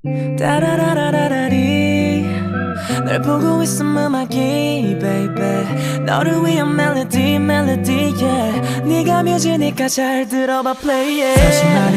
따라라라라라리 널 보고 있음 음악이 baby 너를 위한 멜로디 멜로디 yeah 네가 뮤지니까 잘 들어봐 play it